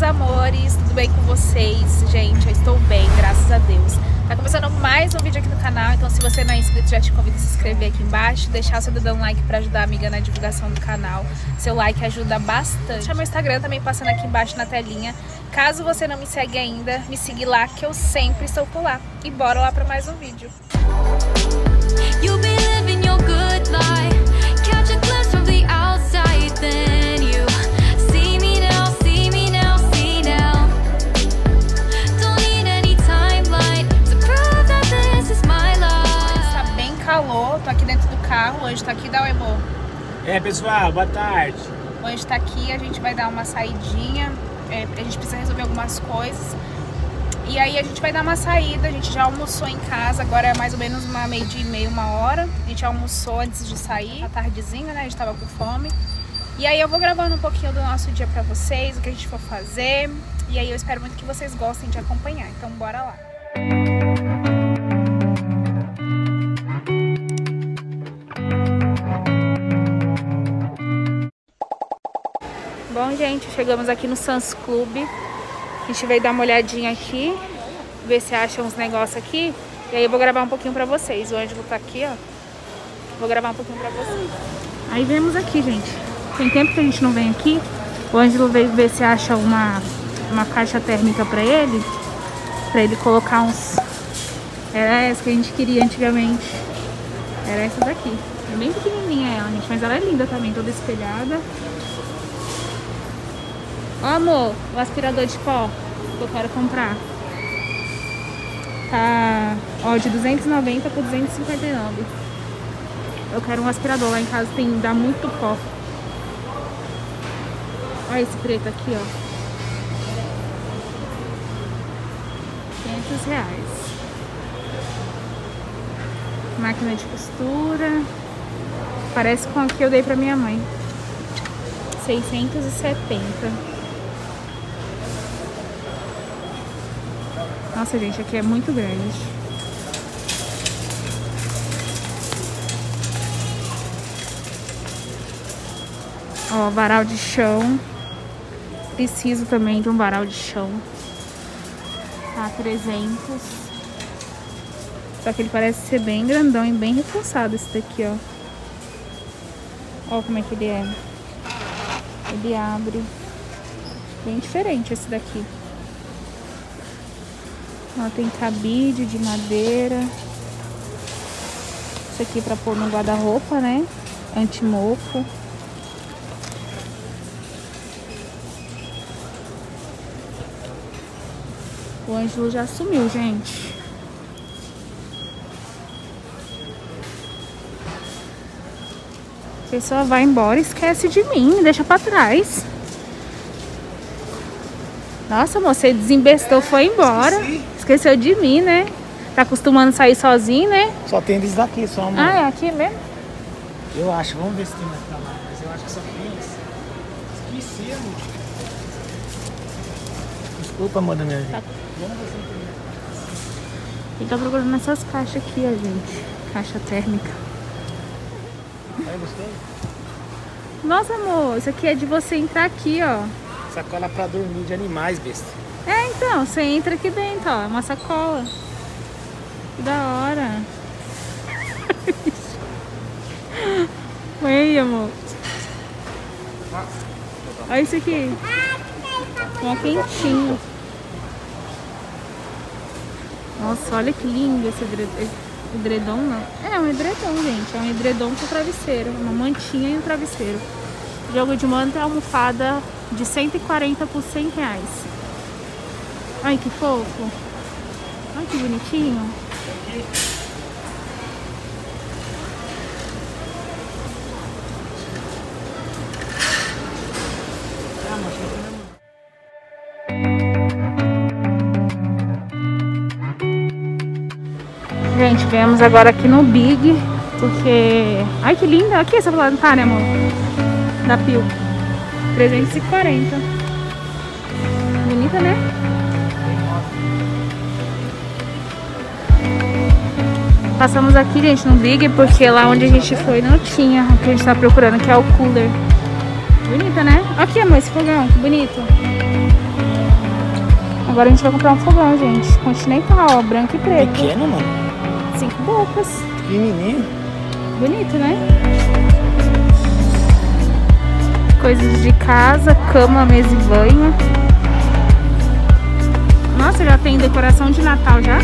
meus amores, tudo bem com vocês? Gente, eu estou bem, graças a Deus. Tá começando mais um vídeo aqui no canal, então se você não é inscrito, já te convido a se inscrever aqui embaixo, deixar o seu dedão no like para ajudar a amiga na divulgação do canal. Seu like ajuda bastante. Meu Instagram também passando aqui embaixo na telinha. Caso você não me segue ainda, me siga lá que eu sempre estou por lá. E bora lá para mais um vídeo. Tô aqui dentro do carro, o Anjo tá aqui, dá oi, amor. Pessoal, boa tarde. O Anjo tá aqui, a gente vai dar uma saidinha, a gente precisa resolver algumas coisas. E aí a gente vai dar uma saída, a gente já almoçou em casa, agora é mais ou menos meio-dia e meia, 1h. A gente almoçou antes de sair, à tardezinha, né, a gente tava com fome. E aí eu vou gravando um pouquinho do nosso dia pra vocês, o que a gente for fazer. E aí eu espero muito que vocês gostem de acompanhar, então bora lá. Bom, gente, chegamos aqui no Sam's Club. A gente veio dar uma olhadinha aqui, ver se acha uns negócios aqui. E aí eu vou gravar um pouquinho pra vocês. O Ângelo tá aqui, ó. Vou gravar um pouquinho pra vocês. Aí viemos aqui, gente. Tem tempo que a gente não vem aqui. O Ângelo veio ver se acha uma caixa térmica pra ele colocar uns... Era essa que a gente queria antigamente. Era essa daqui. É bem pequenininha ela, gente, mas ela é linda também, toda espelhada. Ó, amor, o aspirador de pó que eu quero comprar. Tá, ó, de 290 por 259. Eu quero um aspirador, lá em casa dá muito pó. Olha esse preto aqui, ó. R$500. Máquina de costura. Parece com a que eu dei pra minha mãe. 670. Nossa, gente, aqui é muito grande. Ó, varal de chão. Preciso também de um varal de chão. Tá, 300. Só que ele parece ser bem grandão e bem reforçado esse daqui, ó. Ó como é que ele é. Ele abre. Bem diferente esse daqui. Ó, tem cabide de madeira. Isso aqui pra pôr no guarda-roupa, né? Anti-mofo. O Ângelo já sumiu, gente. A pessoa vai embora e esquece de mim, me deixa pra trás. Nossa, amor, você desembestou, foi embora. Esqueceu de mim, né? Tá acostumando a sair sozinho, né? Só tem desses daqui, só, amor. Ah, é aqui mesmo? Eu acho, vamos ver se tem mais pra lá. Mas eu acho que só tem esse. Esqueci, amor. Desculpa, amor da minha vida. Tá. Vamos ver se tem mais. Ele tá procurando essas caixas aqui, ó, gente. Caixa térmica. Aí, gostou? Nossa, amor, isso aqui é de você entrar aqui, ó. Sacola pra dormir de animais, besta. É, então, você entra aqui dentro, ó. É uma sacola. Que da hora. Oi, amor. Olha isso aqui. Uma quentinho. Nossa, olha que lindo esse edredom, não. É um edredom, gente. É um edredom com travesseiro. Uma mantinha e um travesseiro. Jogo de manta e almofada de 140 por R$100. Ai, que fofo. Ai, que bonitinho. Gente, viemos agora aqui no Big, porque... Ai, que linda. Aqui essa plantar, né, amor? Da Pio. 340. Bonita, né? Passamos aqui, gente, no Big, porque lá onde a gente foi não tinha o que a gente tá procurando, que é o cooler. Bonita, né? Aqui, amor, esse fogão, que bonito. Agora a gente vai comprar um fogão, gente. Continental, ó, branco e preto. Pequeno, mano. 5 bocas. Pequenininho. Bonito, né? Coisas de casa, cama, mesa e banho. Nossa, já tem decoração de Natal já?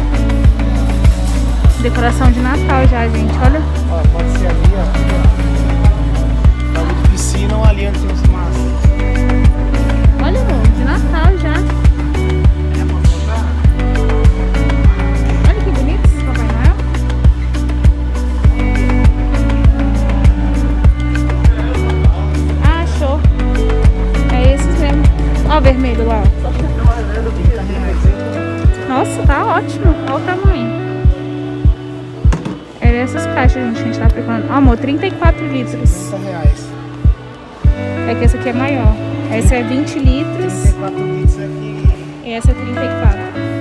Decoração de Natal já, gente, olha. Ó, pode ser ali, ó. Bagulho de piscina ou ali onde tem os maços. Olha, amor, de Natal já. É, pra comprar? Olha que bonito esse Papai Noel. Ah, show. É esses mesmo. Ó o vermelho lá, ó. Nossa, tá ótimo. Olha o tamanho. Era essas caixas, gente, que a gente tá preparando. Ó, amor, 34 litros. R$30. É que essa aqui é maior. Essa é 20 litros. 34 litros aqui. E essa é 34.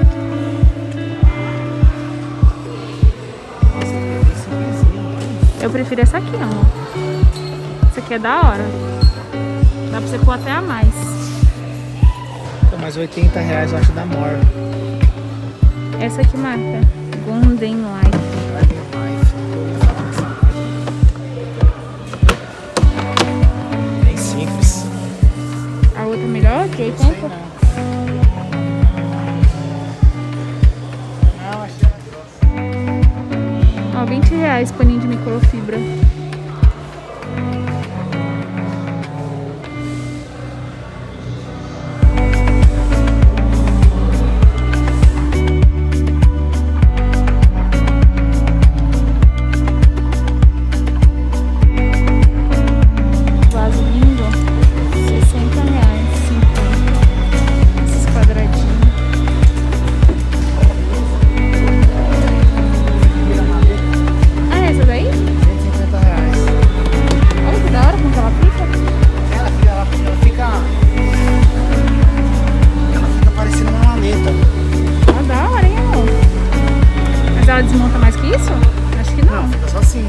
Nossa, esse vizinho. Eu prefiro essa aqui, amor. Essa aqui é da hora. Dá pra você pôr até a mais. Mais R$80 eu acho da Mor. Essa aqui marca Golden Life. Bem simples. A outra melhor, de 80? Não, achei Ó, R$20 paninho de microfibra. Ela desmonta mais que isso? Acho que não. Não, fica só assim.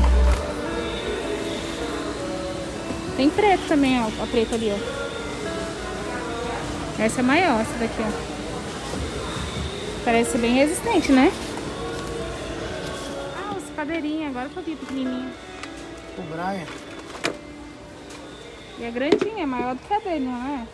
Tem preto também, ó. A preta ali, ó. Essa é maior, essa daqui, ó. Parece ser bem resistente, né? Ah, os cadeirinhas. Agora que eu vi pequenininha. O Brian. E é grandinha, é maior do que a dele, não é?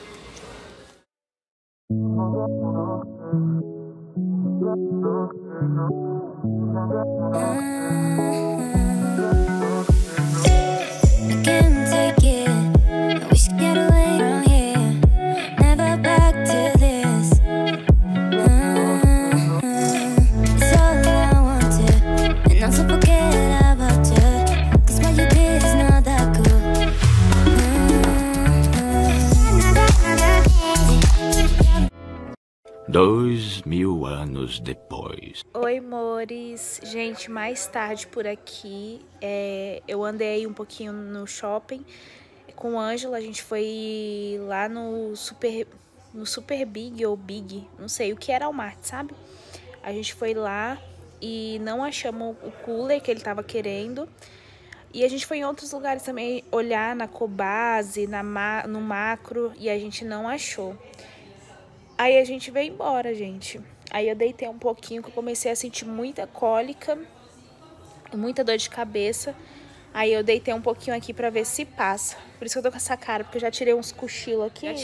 Dois 1000 anos depois. Oi, amores. Gente, mais tarde por aqui, eu andei um pouquinho no shopping com a Ângela. A gente foi lá no Super Big ou Big, não sei o que era, Walmart, sabe? A gente foi lá e não achamos o cooler que ele tava querendo. E a gente foi em outros lugares também olhar na Cobase, no Macro, e a gente não achou. Aí a gente veio embora, gente. Aí eu deitei um pouquinho, que eu comecei a sentir muita cólica, muita dor de cabeça. Aí eu deitei um pouquinho aqui pra ver se passa. Por isso que eu tô com essa cara, porque eu já tirei uns cochilos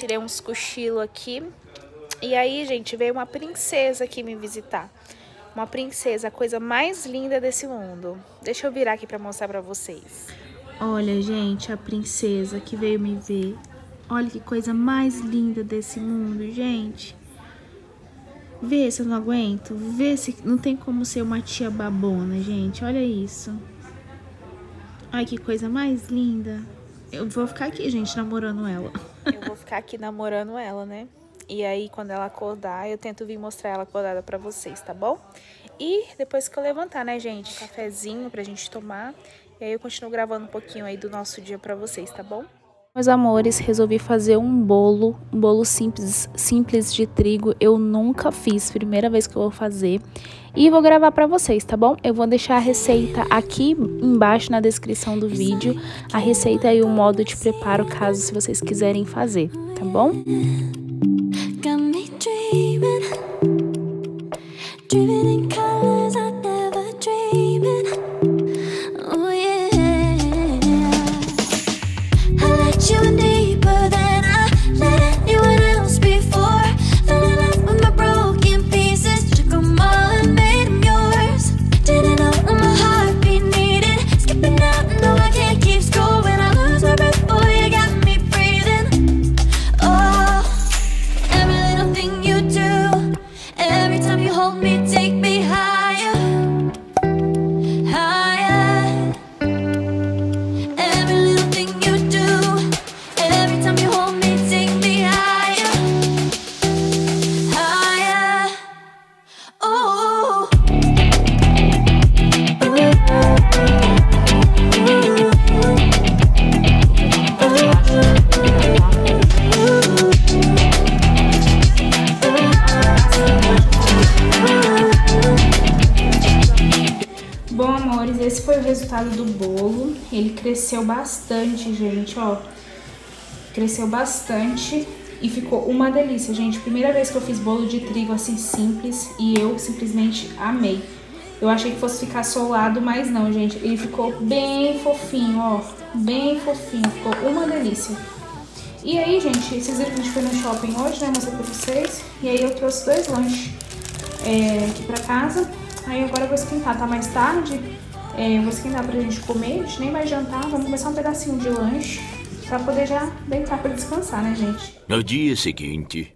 aqui. E aí, gente, veio uma princesa aqui me visitar. Uma princesa, a coisa mais linda desse mundo. Deixa eu virar aqui pra mostrar pra vocês. Olha, gente, a princesa que veio me ver. Olha que coisa mais linda desse mundo, gente. Vê se eu não aguento. Vê se não tem como ser uma tia babona, gente. Olha isso. Ai, que coisa mais linda. Eu vou ficar aqui, gente, namorando ela. Eu vou ficar aqui namorando ela, né? E aí, quando ela acordar, eu tento vir mostrar ela acordada pra vocês, tá bom? E depois que eu levantar, né, gente? Um cafezinho pra gente tomar. E aí eu continuo gravando um pouquinho aí do nosso dia pra vocês, tá bom? Meus amores, resolvi fazer um bolo simples de trigo. Eu nunca fiz, primeira vez que eu vou fazer. E vou gravar pra vocês, tá bom? Eu vou deixar a receita aqui embaixo na descrição do vídeo. A receita e o modo de preparo, caso se vocês quiserem fazer, tá bom? Driven in colors I never dreamed. Oh yeah, I let you in deeper than I let anyone else before. Fell in love with my broken pieces, took them all and made them yours. Didn't know what my heartbeat needed, skipping out, no I can't keep score. When I lose my breath, boy, you got me breathing. Oh, every little thing you do, every time you hold me, take me higher, higher. Every little thing you do, every time you hold me, take me higher, higher. Oh, Bom, amores, esse foi o resultado do bolo. Ele cresceu bastante, gente, ó. Cresceu bastante e ficou uma delícia, gente. Primeira vez que eu fiz bolo de trigo assim simples e eu simplesmente amei. Eu achei que fosse ficar solado, mas não, gente. Ele ficou bem fofinho, ó. Bem fofinho, ficou uma delícia. E aí, gente, vocês viram que a gente foi no shopping hoje, né? Mostrei pra vocês. E aí eu trouxe 2 lanches aqui pra casa. Aí agora eu vou esquentar, tá mais tarde. Eu vou esquentar pra gente comer, a gente nem vai jantar. Vamos começar um pedacinho de lanche pra poder já deitar pra descansar, né, gente? No dia seguinte.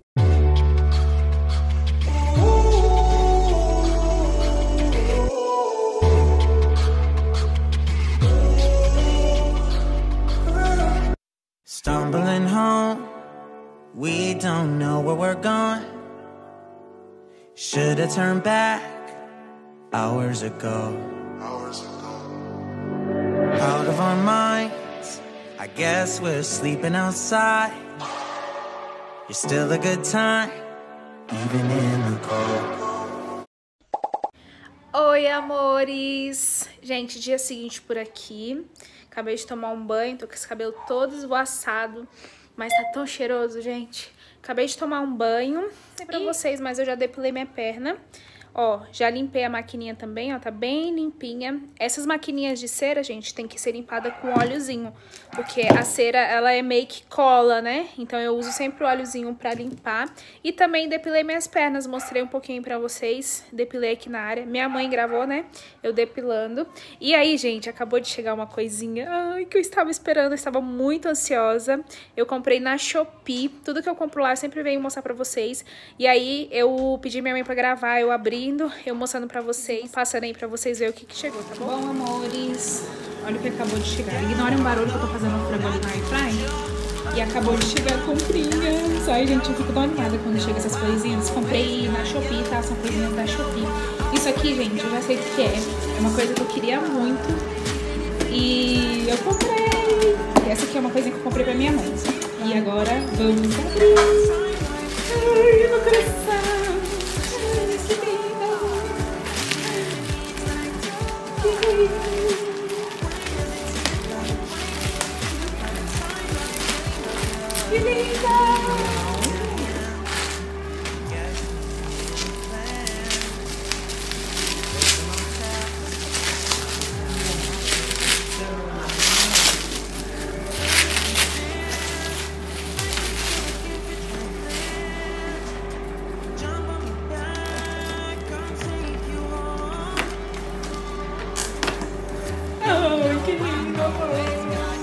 Stumbling home, we don't know where we're going. Should have turned back hours ago. Out of our minds, I guess we're sleeping outside. You're still a good time, even in the cold. Oi, amores! Gente, dia seguinte por aqui. Acabei de tomar um banho, tô com esse cabelo todo esvoaçado, mas tá tão cheiroso, gente. Acabei de tomar um banho, não sei pra vocês, mas eu já depilei minha perna. Ó, já limpei a maquininha também, ó, tá bem limpinha. Essas maquininhas de cera, gente, tem que ser limpada com óleozinho, porque a cera, ela é meio que cola, né? Então eu uso sempre o óleozinho pra limpar. E também depilei minhas pernas, mostrei um pouquinho pra vocês, depilei aqui na área. Minha mãe gravou, né? Eu depilando. E aí, gente, acabou de chegar uma coisinha, ai, que eu estava esperando, eu estava muito ansiosa. Eu comprei na Shopee, tudo que eu compro lá eu sempre venho mostrar pra vocês. E aí eu pedi minha mãe pra gravar, eu abri, eu mostrando pra vocês, passando aí pra vocês verem o que chegou, tá bom? Bom, amores, olha o que acabou de chegar. Ignorem o barulho que eu tô fazendo um frango ali na airfryer. E acabou de chegar a comprinha. Ai, gente, eu fico tão animada quando chega essas coisinhas. Comprei na Shopee, tá? São coisinhas da Shopee. Isso aqui, gente, eu já sei o que é. É uma coisa que eu queria muito. E eu comprei. E essa aqui é uma coisa que eu comprei pra minha mãe. E agora, vamos abrir. Ai, meu coração. Que linda! Ai, que lindo, amor!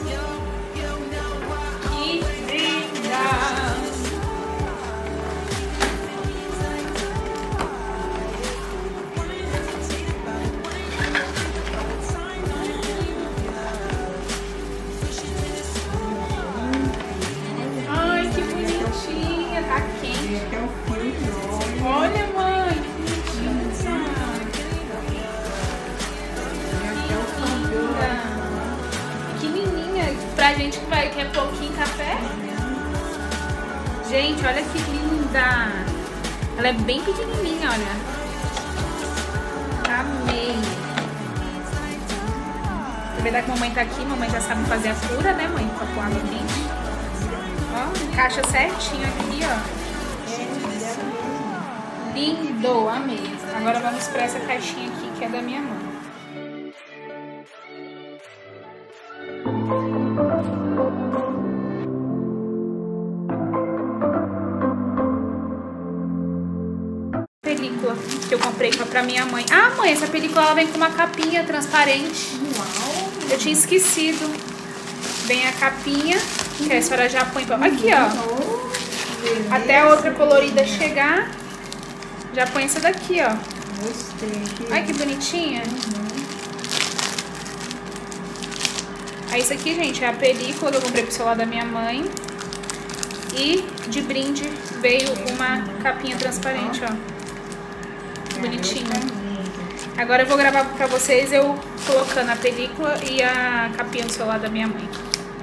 Olha, mãe, que linda. Pequenininha. Pra gente que vai quer pouquinho café. Gente, olha que linda. Ela é bem pequenininha, olha. Amei. Aproveitar que a mamãe tá aqui, mamãe já sabe fazer a cura, né, mãe? Com a água quente. Ó, encaixa certinho aqui, ó. Lindo, amei. Agora vamos para essa caixinha aqui, que é da minha mãe. Película que eu comprei pra minha mãe. Ah, mãe, essa película ela vem com uma capinha transparente. Uau! Eu tinha esquecido. Vem a capinha, que a senhora já põe pra... Aqui, ó. Até a outra colorida chegar, já põe essa daqui, ó. Gostei. Ai, que bonitinha. Aí isso aqui, gente, é a película que eu comprei pro celular da minha mãe. E de brinde veio uma capinha transparente, ó. Bonitinho. Agora eu vou gravar pra vocês eu colocando a película e a capinha do celular da minha mãe.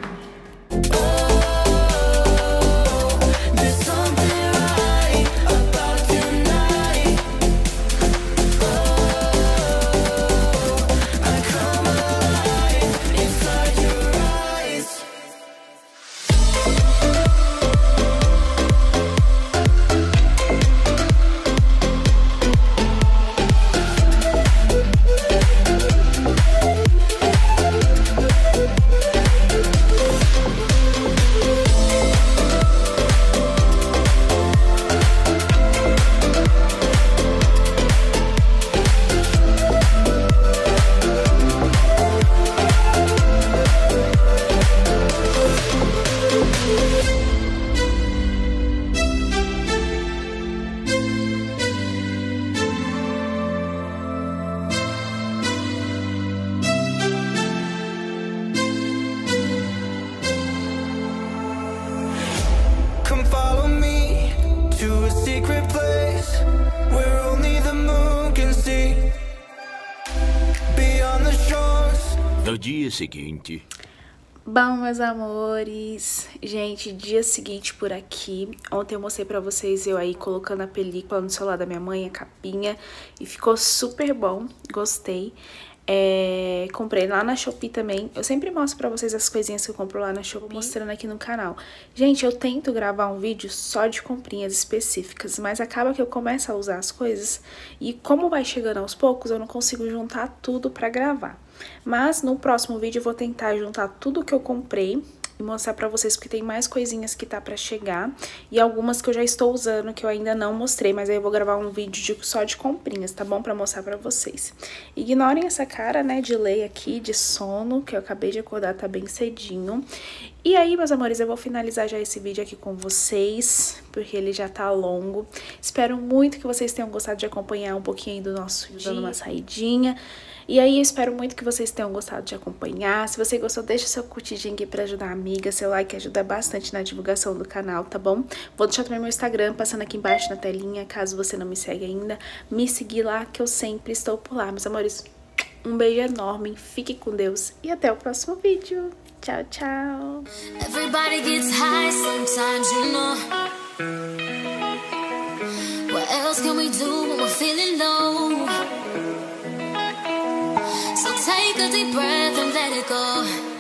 Come follow me to a secret place where only the moon can see. Beyond the shores. No dia seguinte... Bom, meus amores, gente, dia seguinte por aqui. Ontem eu mostrei pra vocês eu aí colocando a película no celular da minha mãe, a capinha, e ficou super bom, gostei. Comprei lá na Shopee também. Eu sempre mostro pra vocês as coisinhas que eu compro lá na Shopee, mostrando aqui no canal. Gente, eu tento gravar um vídeo só de comprinhas específicas, mas acaba que eu começo a usar as coisas e como vai chegando aos poucos, eu não consigo juntar tudo pra gravar. Mas no próximo vídeo eu vou tentar juntar tudo que eu comprei e mostrar pra vocês, porque tem mais coisinhas que tá pra chegar e algumas que eu já estou usando que eu ainda não mostrei, mas aí eu vou gravar um vídeo só de comprinhas, tá bom? Pra mostrar pra vocês. Ignorem essa cara, né, de lei aqui, de sono, que eu acabei de acordar, tá bem cedinho. E aí, meus amores, eu vou finalizar já esse vídeo aqui com vocês, porque ele já tá longo. Espero muito que vocês tenham gostado de acompanhar um pouquinho aí do nosso dia, dando uma saidinha. E aí, eu espero muito que vocês tenham gostado de acompanhar. Se você gostou, deixa seu curtidinho aqui pra ajudar a amiga. Seu like ajuda bastante na divulgação do canal, tá bom? Vou deixar também meu Instagram passando aqui embaixo na telinha, caso você não me segue ainda. Me seguir lá, que eu sempre estou por lá. Meus amores, um beijo enorme, fique com Deus e até o próximo vídeo. Tchau, tchau! Everybody gets high sometimes, you know. What else can we do when we're feeling low? So take a deep breath and let it go.